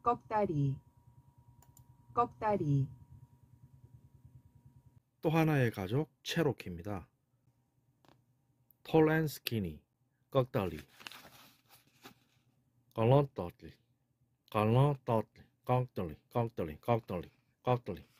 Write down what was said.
꺽다리, 꺽다리. 또 하나의 가족 체로키입니다. Tall and skinny, 꺽다리. 갈란다리, 갈란다리, 꺽다리, 꺽다리, 꺽다리, 꺽다리.